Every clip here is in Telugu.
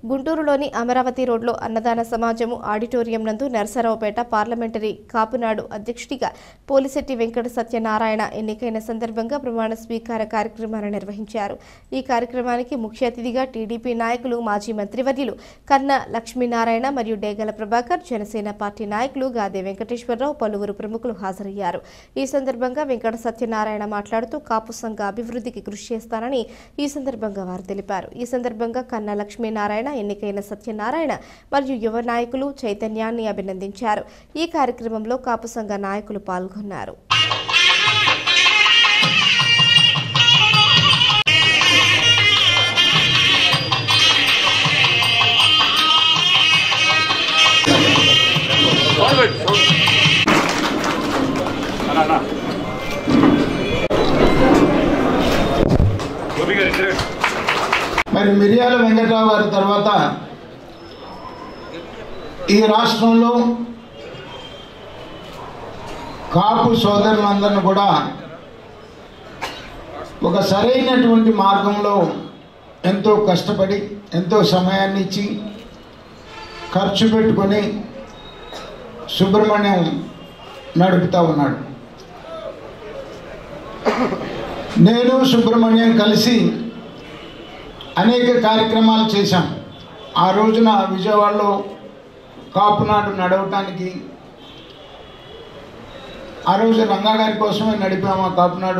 గుంటూరులోని అమరావతి రోడ్లో అన్నదాన సమాజము ఆడిటోరియం నందు నరసరావుపేట పార్లమెంటరీ కాపునాడు అధ్యక్షుడిగా పోలిశెట్టి వెంకట సత్యనారాయణ ఎన్నికైన సందర్భంగా ప్రమాణ స్వీకార కార్యక్రమాన్ని నిర్వహించారు. ఈ కార్యక్రమానికి ముఖ్య అతిథిగా టీడీపీ నాయకులు మాజీ మంత్రివర్యులు కన్నా లక్ష్మీనారాయణ మరియు డేగల ప్రభాకర్, జనసేన పార్టీ నాయకులు గాదే వెంకటేశ్వరరావు, పలువురు ప్రముఖులు హాజరయ్యారు. ఈ సందర్భంగా వెంకట సత్యనారాయణ మాట్లాడుతూ కాపు సంఘ అభివృద్ధికి కృషి చేస్తానని ఈ సందర్భంగా వారు తెలిపారు. ఈ సందర్భంగా కన్నా లక్ష్మీనారాయణ ఎన్నికైన సత్యనారాయణ మరియు యువ నాయకులు చైతన్యాన్ని అభినందించారు. ఈ కార్యక్రమంలో కాపు సంఘ నాయకులు పాల్గొన్నారు. మరి మిర్యాల వెంకట్రావు గారి తర్వాత ఈ రాష్ట్రంలో కాపు సోదరులందరినీ కూడా ఒక సరైనటువంటి మార్గంలో ఎంతో కష్టపడి ఎంతో సమయాన్ని ఇచ్చి ఖర్చు పెట్టుకొని సుబ్రహ్మణ్యం నడుపుతూ ఉన్నాడు. నేను సుబ్రహ్మణ్యం కలిసి అనేక కార్యక్రమాలు చేశాం. ఆ రోజున విజయవాడలో కాపునాడు నడవటానికి ఆ రోజు రంగా గారి కోసమే నడిపాము. ఆ కాపునాడు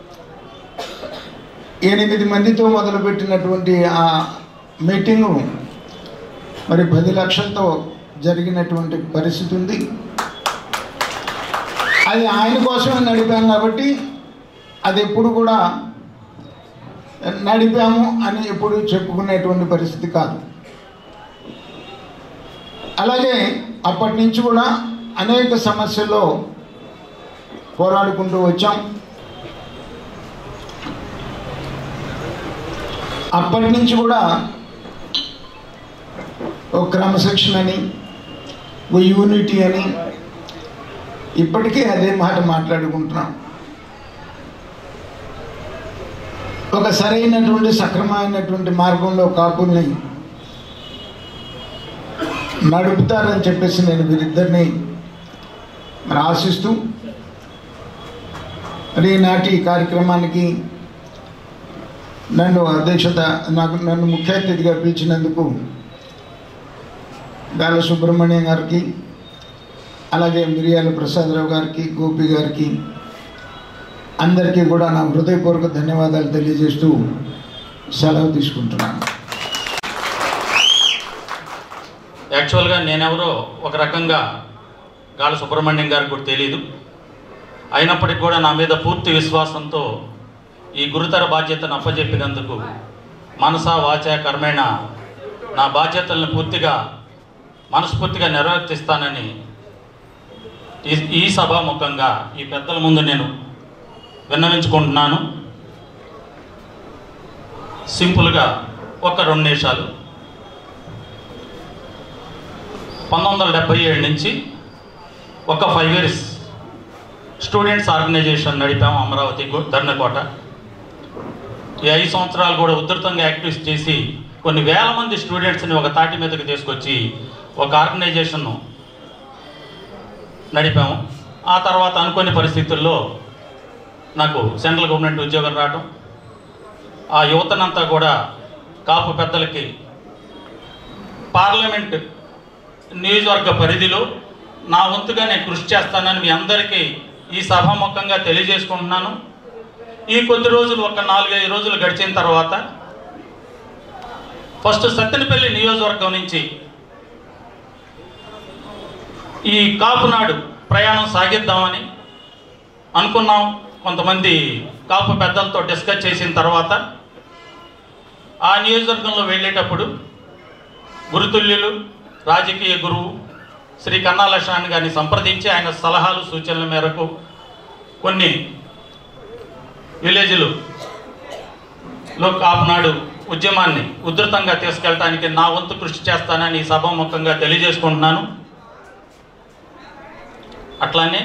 8 మందితో మొదలుపెట్టినటువంటి ఆ మీటింగు మరి 10 లక్షలతో జరిగినటువంటి పరిస్థితి ఉంది. అది ఆయన కోసమే నడిపాం కాబట్టి అది ఎప్పుడు కూడా నడిపాము అని ఎప్పుడు చెప్పుకునేటువంటి పరిస్థితి కాదు. అలాగే అప్పటి నుంచి కూడా అనేక సమస్యల్లో పోరాడుకుంటూ వచ్చాం. అప్పటి నుంచి కూడా ఒక క్రమశిక్షణ అని, ఓ యూనిటీ అని ఇప్పటికీ అదే మాట మాట్లాడుకుంటున్నాం. ఒక సరైనటువంటి సక్రమమైనటువంటి మార్గంలో కాపుల్ని నడుపుతారని చెప్పేసి నేను వీరిద్దరిని మరి ఆశిస్తూ మరి ఈనాటి కార్యక్రమానికి నన్ను ముఖ్య అతిథిగా పిలిచినందుకు గాల సుబ్రహ్మణ్యం గారికి, అలాగే మిర్యాల ప్రసాదరావు గారికి, గోపి గారికి అందరికీ కూడా నా హృదయపూర్వక ధన్యవాదాలు తెలియజేస్తూ సెలవు తీసుకుంటున్నాను. యాక్చువల్గా నేనెవరో ఒక రకంగా గాల సుబ్రహ్మణ్యం గారికి కూడా తెలియదు. అయినప్పటికీ కూడా నా మీద పూర్తి విశ్వాసంతో ఈ గురుతర బాధ్యతను అప్పచెప్పినందుకు మనసా వాచా కర్మేణ నా బాధ్యతలను మనస్ఫూర్తిగా నిర్వర్తిస్తానని ఈ సభాముఖంగా ఈ పెద్దల ముందు నేను విన్నవించుకుంటున్నాను. సింపుల్గా ఒక 2 నిమిషాలు. 1977 నుంచి ఒక 5 years స్టూడెంట్స్ ఆర్గనైజేషన్ నడిపాము అమరావతి ధర్నకోట. ఈ 5 సంవత్సరాలు కూడా ఉధృతంగా యాక్టివిస్ట్ చేసి కొన్ని వేల మంది స్టూడెంట్స్ని ఒక తాటి మీదకి తీసుకొచ్చి ఒక ఆర్గనైజేషన్ను నడిపాము. ఆ తర్వాత అనుకోని పరిస్థితుల్లో నాకు సెంట్రల్ గవర్నమెంట్ ఉద్యోగం రావడం, ఆ యువతనంతా కూడా కాపు పెద్దలకి పార్లమెంట్ నియోజకవర్గ పరిధిలో నా వంతుగా నేను కృషి చేస్తానని మీ అందరికీ ఈ సభాముఖంగా తెలియజేసుకుంటున్నాను. ఈ కొద్ది రోజులు ఒక 4-5 రోజులు గడిచిన తర్వాత ఫస్ట్ సత్తెనపల్లి నియోజకవర్గం నుంచి ఈ కాపునాడు ప్రయాణం సాగిద్దామని అనుకున్నాం. కొంతమంది కాపు పెద్దలతో డిస్కస్ చేసిన తర్వాత ఆ నియోజకవర్గంలో వెళ్ళేటప్పుడు గురుతుల్యులు, రాజకీయ గురువు శ్రీ కన్నా లక్ష్మణ్ గారిని సంప్రదించి ఆయన సలహాలు సూచనల మేరకు కొన్ని విలేజ్లలో కాపునాడు ఉద్యమాన్ని ఉధృతంగా తీసుకెళ్ళడానికి నా వంతు కృషి చేస్తానని సభాముఖంగా తెలియజేసుకుంటున్నాను. అట్లానే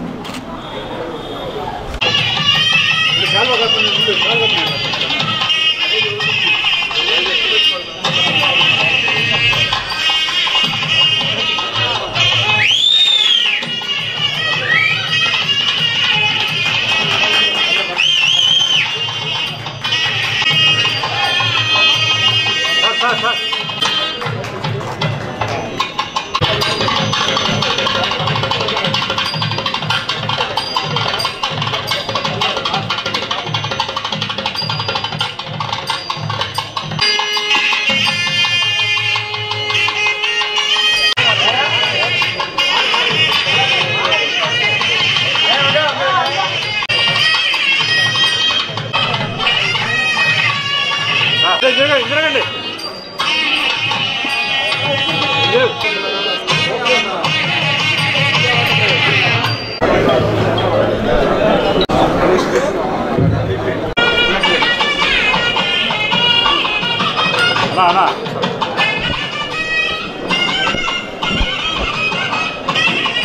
Salva, జరగండి అన్నా